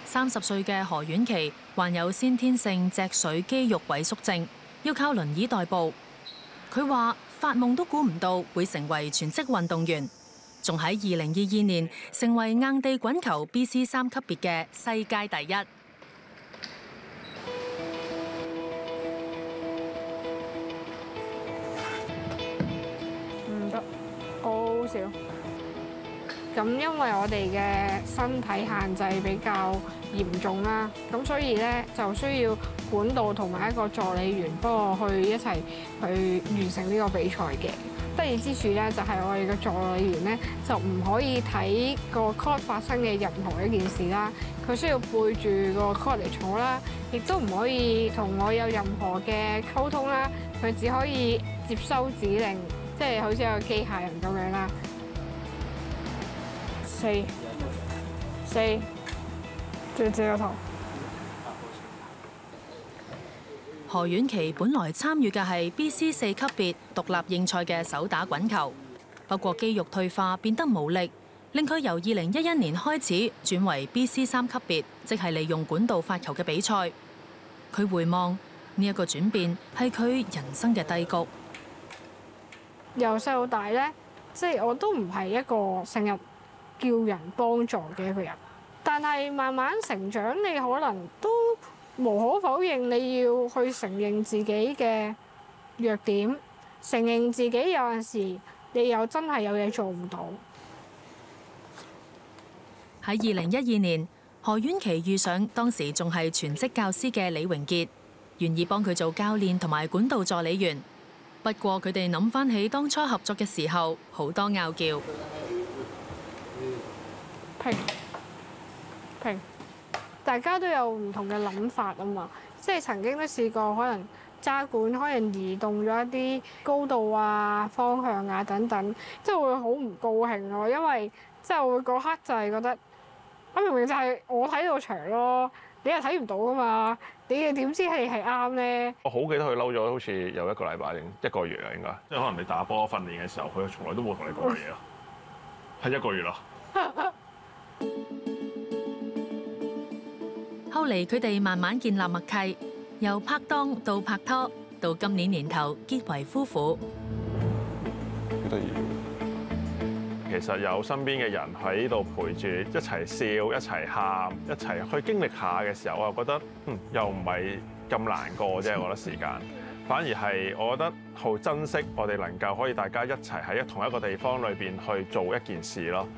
30歲嘅何婉琪患有先天性脊髓肌肉萎縮症，要靠輪椅代步。佢話發夢都估唔到會成為全職運動員，仲喺2022年成為硬地滾球 BC3級別嘅世界第一。 唔得，好少。咁因為我哋嘅身體限制比較嚴重啦，咁所以咧就需要管導同埋一個助理員幫我去一齊去完成呢個比賽嘅。得意之處咧就係我哋嘅助理員咧就唔可以睇個 court 發生嘅任何一件事啦，佢需要背住個 court 嚟坐啦，亦都唔可以同我有任何嘅溝通啦，佢只可以接收指令，即係好似有個機械人咁樣啦。四，仲要借個頭。 何婉琪本來參與嘅係 BC4級別獨立應賽嘅手打滾球，不過肌肉退化變得無力，令佢由2011年開始轉為 BC3級別，即係利用管道發球嘅比賽。佢回望呢一個轉變係佢人生嘅低谷。 由細到大咧，即係我都唔係一個成日叫人幫助嘅一個人，但係慢慢成長，你可能都無可否認，你要去承認自己嘅弱點，承認自己有陣時你又真係有嘢做唔到。 喺2012年，何婉琪遇上當時仲係全職教師嘅李榮傑，願意幫佢做教練同埋管道助理員。不過佢哋諗翻起當初合作嘅時候，好多拗撬。 平，大家都有唔同嘅諗法啊嘛，即係曾經都試過可能揸管可能移動咗一啲高度啊、方向啊等等，即係會好唔高興咯，因為即係我會嗰刻就係覺得，明明就係我睇到場咯，你又睇唔到噶嘛，你又點知係啱咧？ 我好記得佢嬲咗，好似有1個禮拜定1個月啊，應該，即係可能你打波訓練嘅時候，佢從來都冇同你講嘢咯，係1個月咯。 後嚟佢哋慢慢建立默契，由拍檔到拍拖，到今年年頭結為夫婦。 幾得意！其實有身邊嘅人喺度陪住，一齊笑、一齊喊、一齊去經歷下嘅時候，我又覺得又唔係咁難過啫。我覺得時間，反而係我覺得好珍惜我哋能夠可以大家一齊喺同一個地方裏邊去做一件事咯。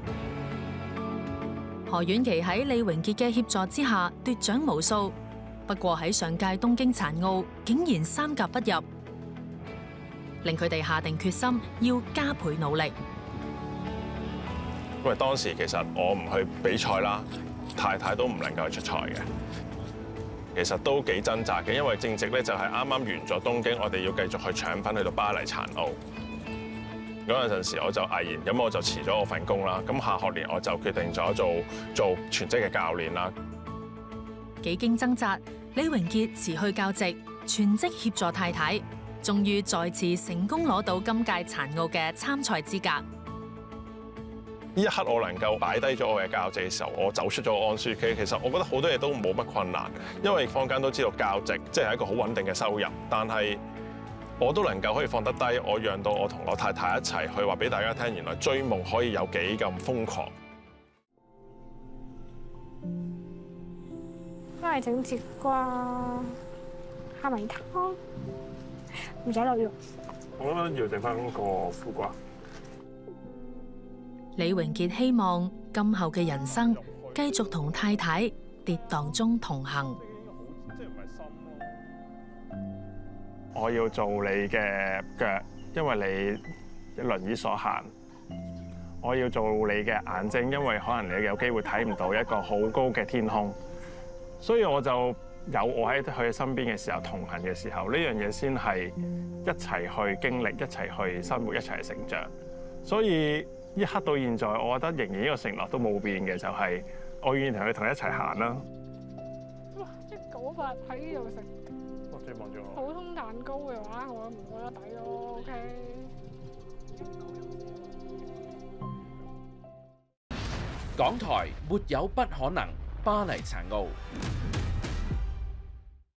何婉琪喺李榮傑嘅協助之下奪獎無數，不過喺上屆東京殘奧竟然3甲不入，令佢哋下定決心要加倍努力。 因為當時其實我唔去比賽啦，太太都唔能夠出賽嘅，其實都幾掙扎嘅，因為正值咧就係啱啱完咗東京，我哋要繼續去搶分去到巴黎殘奧。嗰陣時我就毅然咁我就辭咗我份工啦，咁下學年我就決定咗做全職嘅教練啦。 幾經掙扎，李榮傑辭去教職，全職協助太太，終於再次成功攞到今屆殘奧嘅參賽資格。 呢一刻我能夠擺低咗我嘅教職嘅時候，我走出咗安舒區。其實我覺得好多嘢都冇乜困難，因為坊間都知道教職即係一個好穩定嘅收入，但係我都能夠可以放得低，我讓到我同我太太一齊去話俾大家聽，原來追夢可以有幾咁瘋狂。 都係整節瓜蝦米湯，唔使落肉。 我覺得要整翻個苦瓜。 李榮傑希望今後嘅人生繼續同太太跌宕中同行。 我要做你嘅腳，因為你輪椅所限；我要做你嘅眼睛，因為可能你有機會睇唔到一個好高嘅天空。所以我就有我喺佢身邊嘅時候，同行嘅時候，呢樣嘢先係一齊去經歷、一齊去生活、一齊去成長。所以一刻到現在，我覺得仍然呢個承諾都冇變嘅，就係我願意同佢一齊行啦。 哇！198喺呢度食。普通蛋糕嘅話，我唔覺得抵咯。OK。 港台沒有不可能， 巴黎殘奧。